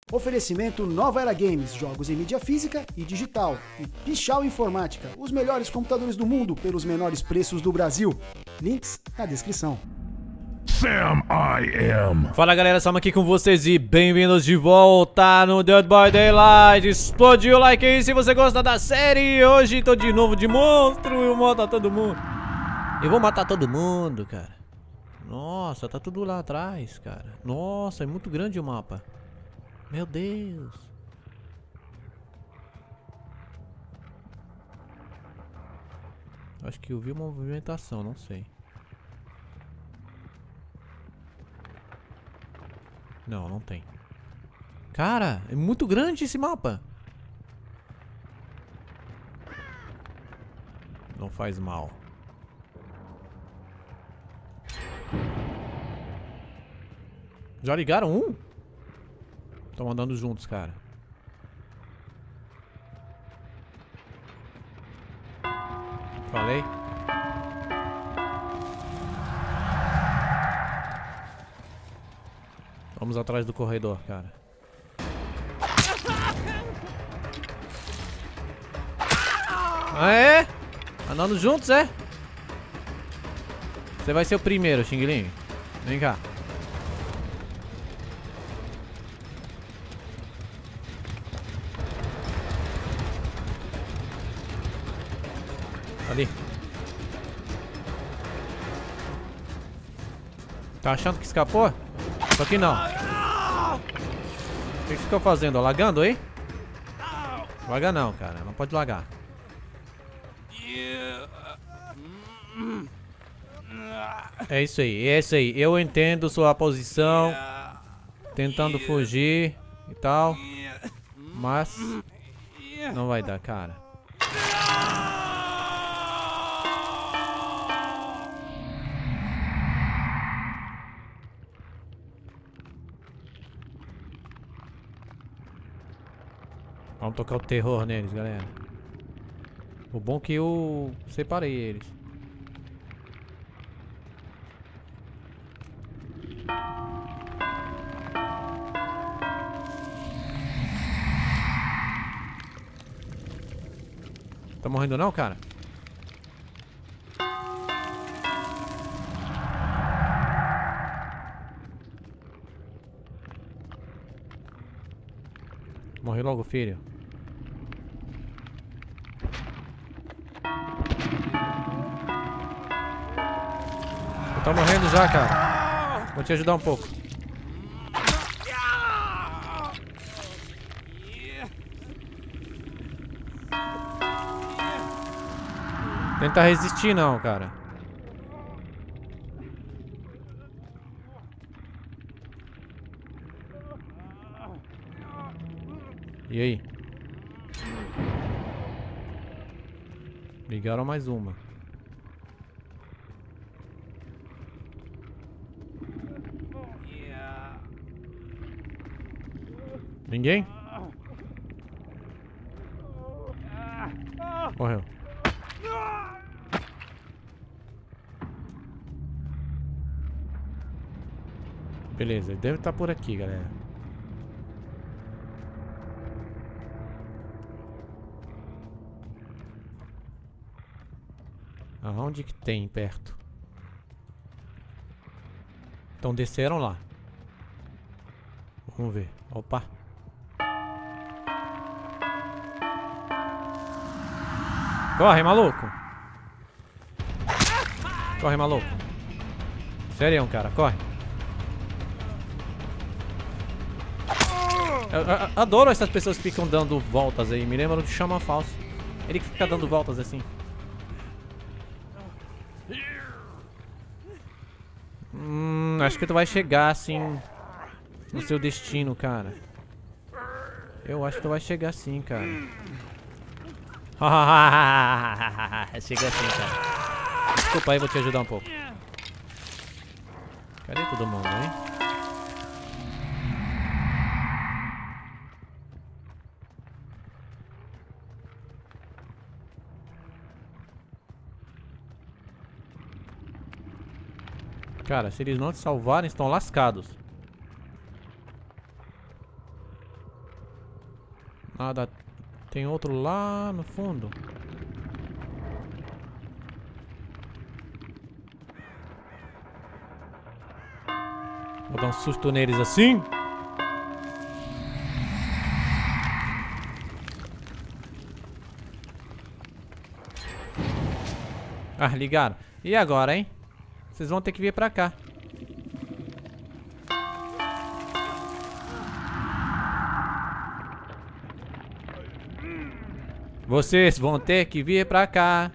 Oferecimento Nova Era Games, jogos em mídia física e digital. E Pichau Informática, os melhores computadores do mundo pelos menores preços do Brasil. Links na descrição. Sam I Am. Fala galera, estamos aqui com vocês e bem-vindos de volta no Dead by Daylight. Explodiu o like aí se você gosta da série. Hoje tô de novo de monstro e eu vou matar todo mundo. Eu vou matar todo mundo, cara. Nossa, tá tudo lá atrás, cara. Nossa, é muito grande o mapa. Meu Deus. Acho que eu vi uma movimentação, não sei. Não, não tem. Cara, é muito grande esse mapa. Não faz mal. Já ligaram um? Estão andando juntos, cara. Falei. Vamos atrás do corredor, cara. Ah, é? Andando juntos, é? Você vai ser o primeiro, Xing Ling. Vem cá. Ali. Tá achando que escapou? Só que não. O que ficou fazendo? Lagando aí? Laga não, cara. Não pode lagar. É isso aí, é isso aí. Eu entendo sua posição. Tentando fugir e tal. Mas não vai dar, cara. Vamos tocar o terror neles, galera. O bom é que eu separei eles. Tá morrendo não, cara? Morre logo, filho. Eu tô morrendo já, cara. Vou te ajudar um pouco. Tenta resistir não, cara. E aí? Ligaram mais uma. Ninguém? Morreu. Beleza, ele deve estar por aqui, galera. Aonde que tem perto? Então desceram lá. Vamos ver. Opa. Corre, maluco. Corre, maluco. Sério, cara, corre. Eu adoro essas pessoas que ficam dando voltas aí. Me lembram de Chama Falso. Ele que fica dando voltas assim. Acho que tu vai chegar assim no seu destino, cara. Eu acho que tu vai chegar assim, cara. Chega assim, cara. Desculpa aí, vou te ajudar um pouco. Cadê todo mundo, hein? Cara, se eles não te salvarem, estão lascados. Ah, tem outro lá no fundo. Vou dar um susto neles assim. Ah, ligaram. E agora, hein? Vocês vão ter que vir pra cá. Vocês vão ter que vir pra cá.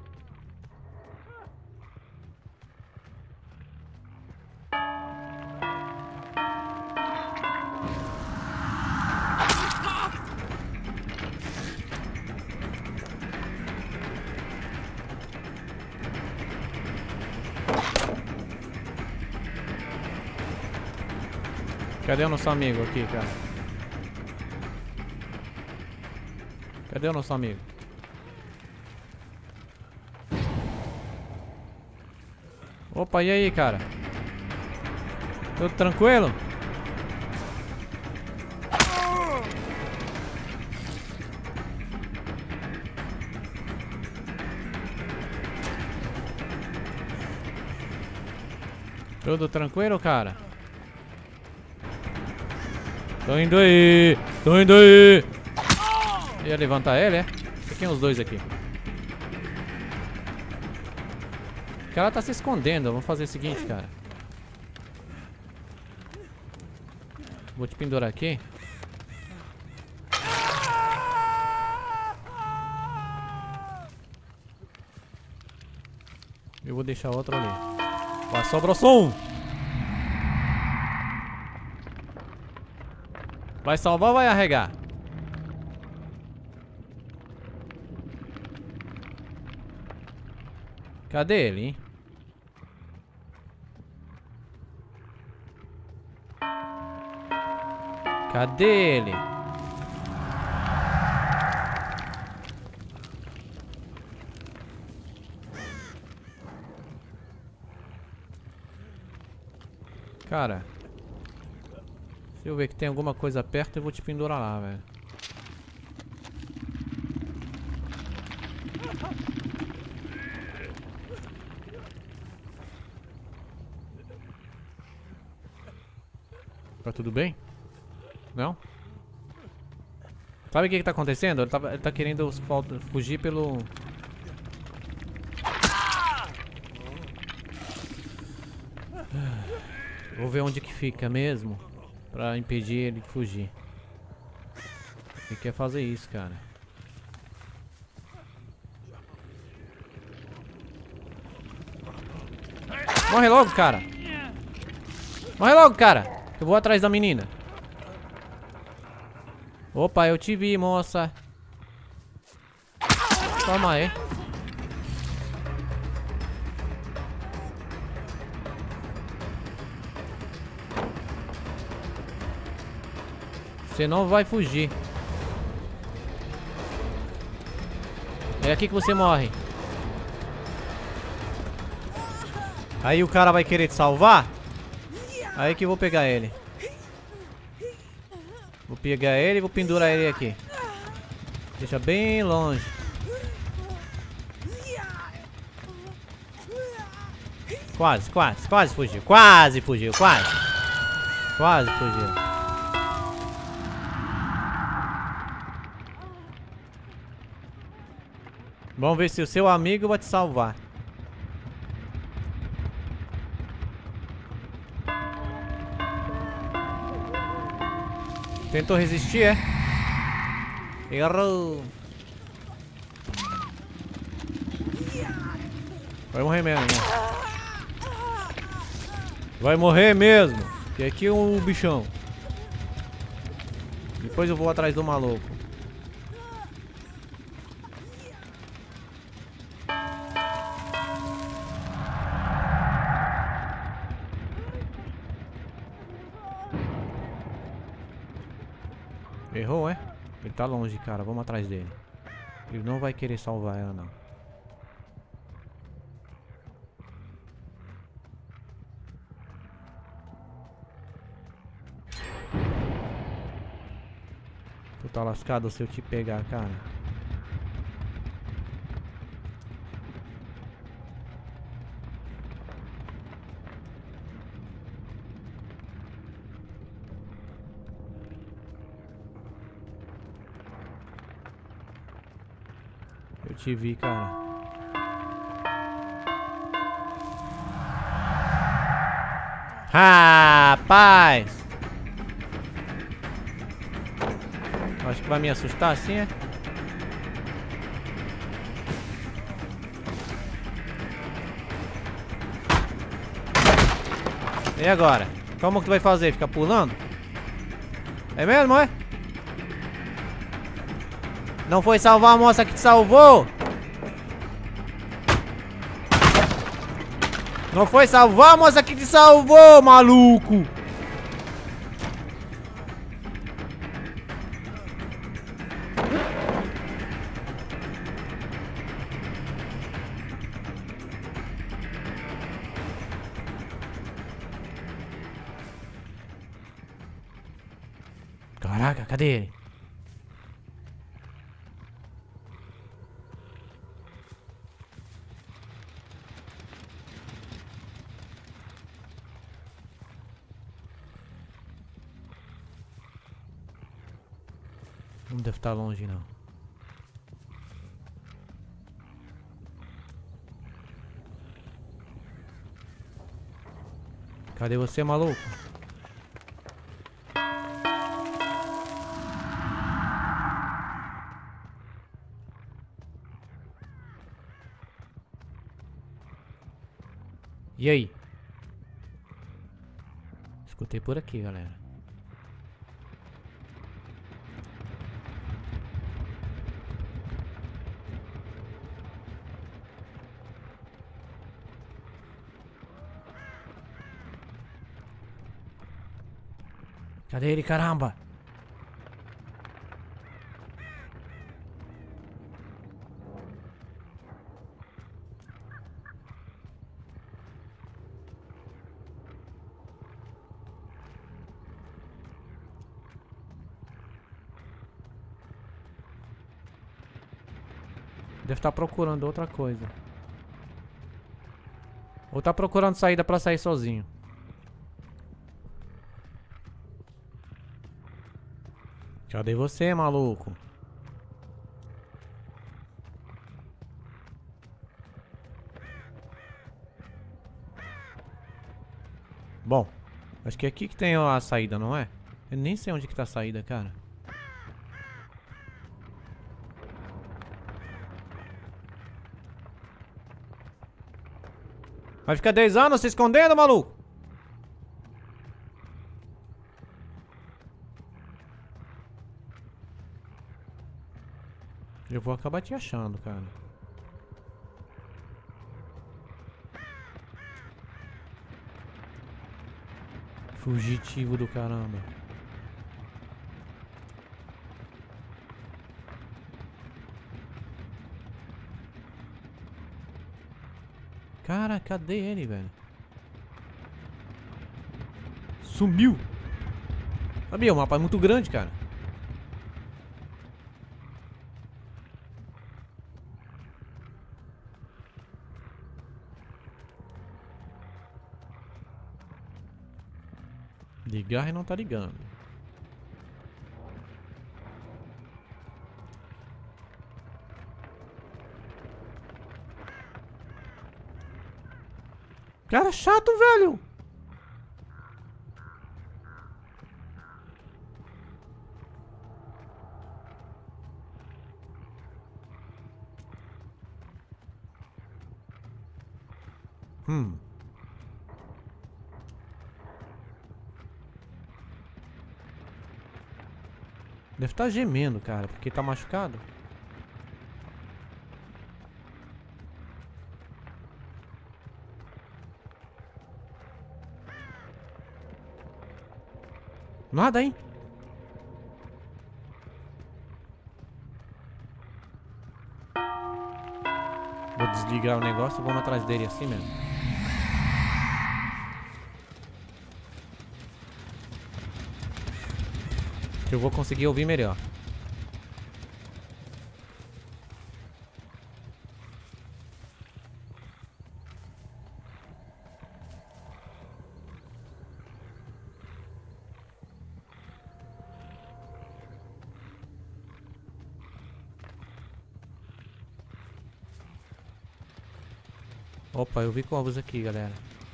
Cadê o nosso amigo aqui, cara? Cadê o nosso amigo? Opa, e aí, cara? Tudo tranquilo? Tudo tranquilo, cara? Tô indo aí! Tô indo aí! Ia levantar ele, é? Tem os dois aqui. O cara tá se escondendo. Vamos fazer o seguinte, cara. Vou te pendurar aqui. Eu vou deixar outro ali. Vai, sobra o som! Vai salvar ou vai arregar? Cadê ele, hein? Cadê ele? Cara, se eu ver que tem alguma coisa perto, eu vou te pendurar lá, velho. Tá tudo bem? Não? Sabe o que tá acontecendo? Ele tá querendo fugir pelo... Vou ver onde que fica mesmo, pra impedir ele de fugir. Ele quer fazer isso, cara. Morre logo, cara. Morre logo, cara. Eu vou atrás da menina. Opa, eu te vi, moça. Toma aí. Você não vai fugir. É aqui que você morre. Aí o cara vai querer te salvar? Aí que eu vou pegar ele. Vou pegar ele e vou pendurar ele aqui. Deixa bem longe. Quase fugiu. Quase fugiu. Vamos ver se o seu amigo vai te salvar. Tentou resistir, é? Errou. Vai morrer mesmo, irmão. Vai morrer mesmo. Que aqui é um bichão. Depois eu vou atrás do maluco. Errou, é? Ele tá longe, cara. Vamos atrás dele. Ele não vai querer salvar ela, não. Tu tá lascado se eu te pegar, cara. Eu te vi, cara. Rapaz! Acho que vai me assustar assim, é? E agora? Como que tu vai fazer? Ficar pulando? É mesmo, é? Não foi salvar a moça que te salvou? Não foi salvar a moça que te salvou, maluco! Caraca, cadê ele? Não deve estar longe, não. Cadê você, maluco? E aí? Escutei por aqui, galera. Cadê ele, caramba? Deve estar procurando outra coisa. Ou tá procurando saída pra sair sozinho. Cadê você, maluco? Bom, acho que é aqui que tem a saída, não é? Eu nem sei onde que tá a saída, cara. Vai ficar 10 anos se escondendo, maluco? Eu vou acabar te achando, cara. Fugitivo do caramba. Cara, cadê ele, velho? Sumiu! Sabia, o mapa é muito grande, cara. Ligar e não tá ligando. Cara chato, velho. Deve estar gemendo, cara, porque tá machucado. Nada, hein? Vou desligar o negócio e vamos atrás dele assim mesmo. Que eu vou conseguir ouvir melhor. Opa, eu vi cobras aqui, galera.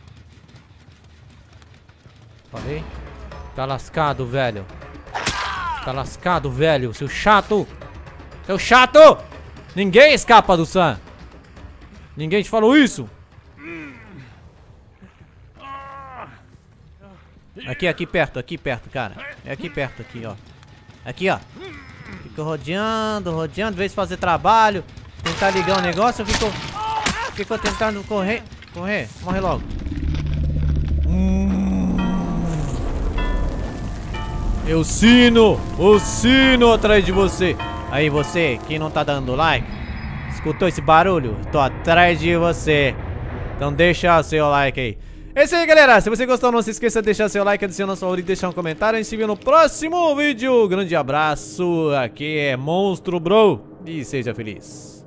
Falei? Tá lascado, velho. Tá lascado, velho. Seu chato. Seu chato! Ninguém escapa do Sam. Ninguém te falou isso. Aqui perto, cara. É aqui perto, aqui, ó. Aqui, ó. Fico rodeando, de vez de fazer trabalho. Tentar ligar o negócio, eu fico tentando correr. Morre logo. Eu sino, o sino atrás de você. Aí você, que não tá dando like, escutou esse barulho? Tô atrás de você. Então deixa seu like aí. É isso aí, galera. Se você gostou, não se esqueça de deixar seu like, adicionar sua favorito e deixar um comentário. A gente se vê no próximo vídeo. Grande abraço. Aqui é Monstro Bro. E seja feliz.